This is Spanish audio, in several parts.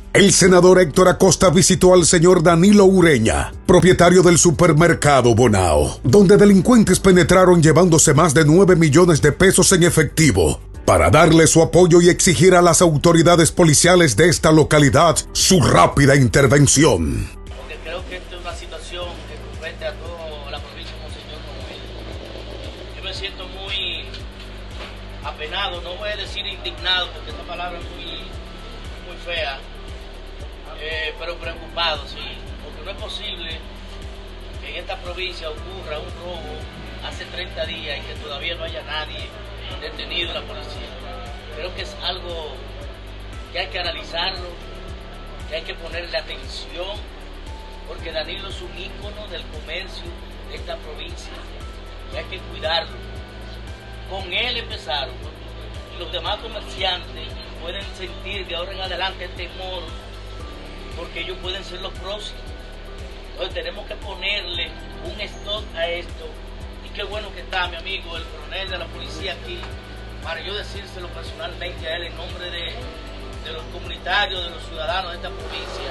El senador Héctor Acosta visitó al señor Danilo Ureña, propietario del supermercado Bonao, donde delincuentes penetraron llevándose más de 9 millones de pesos en efectivo, para darle su apoyo y exigir a las autoridades policiales de esta localidad su rápida intervención. Porque creo que esta es una situación que compete a toda la provincia de Monseñor Noel. Yo me siento muy apenado, no voy a decir indignado, porque esta palabra es muy fea, pero preocupado, sí, porque no es posible que en esta provincia ocurra un robo hace 30 días y que todavía no haya nadie detenido en la policía. Creo que es algo que hay que analizarlo, que hay que ponerle atención, porque Danilo es un ícono del comercio de esta provincia y hay que cuidarlo. Con él empezaron, y los demás comerciantes pueden sentir de ahora en adelante temor, porque ellos pueden ser los próximos. Entonces tenemos que ponerle un stop a esto. Y qué bueno que está mi amigo, el coronel de la policía aquí, para yo decírselo personalmente a él en nombre de los comunitarios, de los ciudadanos de esta provincia,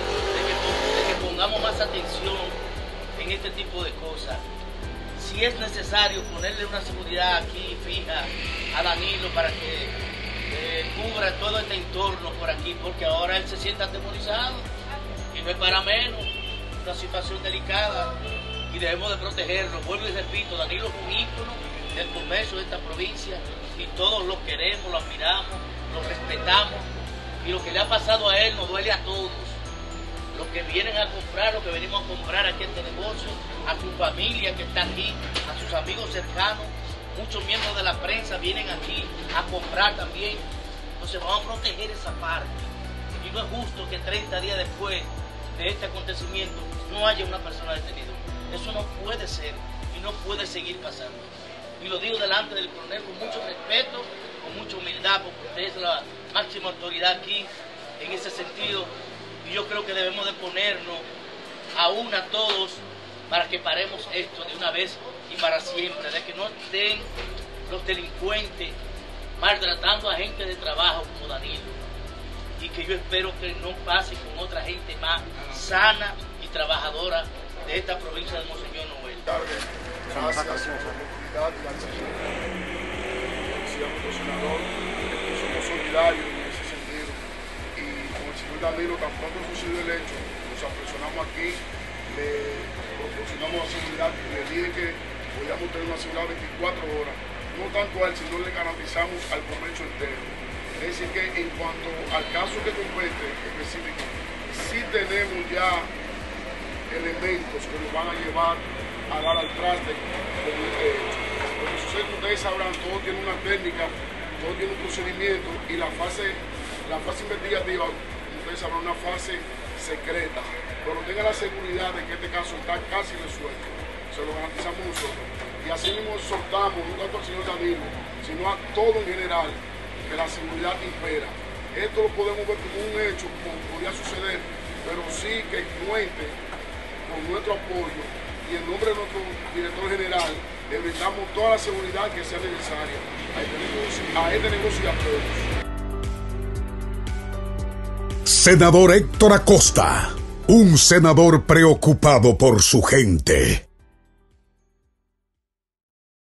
de que pongamos más atención en este tipo de cosas. Si es necesario ponerle una seguridad aquí fija a Danilo para que cubra todo este entorno por aquí, porque ahora él se siente atemorizado y no es para menos, una situación delicada y debemos de protegerlo. Vuelvo y repito, Danilo es un ícono del comercio de esta provincia y todos lo queremos, lo admiramos, lo respetamos, y lo que le ha pasado a él nos duele a todos, los que vienen a comprar, los que venimos a comprar aquí este negocio, a su familia que está aquí, a sus amigos cercanos. Muchos miembros de la prensa vienen aquí a comprar también. Entonces vamos a proteger esa parte. Y no es justo que 30 días después de este acontecimiento no haya una persona detenida. Eso no puede ser y no puede seguir pasando. Y lo digo delante del coronel con mucho respeto, con mucha humildad, porque usted es la máxima autoridad aquí en ese sentido. Y yo creo que debemos de ponernos a una todos para que paremos esto de una vez y para siempre, de que no estén los delincuentes maltratando a gente de trabajo como Danilo, y que yo espero que no pase con otra gente más sana y trabajadora de esta provincia de Monseñor Noel. Gracias por la oportunidad y al señor, decía nuestro senador, que somos solidarios en ese sentido, y con el señor Danilo tan pronto sucedió el hecho, nos apresionamos aquí, le proporcionamos la seguridad, le dije que podíamos tener una seguridad 24 horas, no tanto a él, sino le garantizamos al comercio entero. Es decir que en cuanto al caso que compete específico, sí tenemos ya elementos que nos van a llevar a dar al traste con este hecho. Lo que sucede que ustedes sabrán, todo tiene una técnica, todo tiene un procedimiento, y la fase investigativa, ustedes sabrán, una fase secreta, pero tengan la seguridad de que este caso está casi resuelto, se lo garantizamos nosotros. Y así mismo soltamos, no tanto al señor Danilo, sino a todo en general, que la seguridad impera. Esto lo podemos ver como un hecho, como podría suceder, pero sí que cuente con nuestro apoyo, y en nombre de nuestro director general le brindamos toda la seguridad que sea necesaria a este negocio y a todos. Senador Héctor Acosta, un senador preocupado por su gente.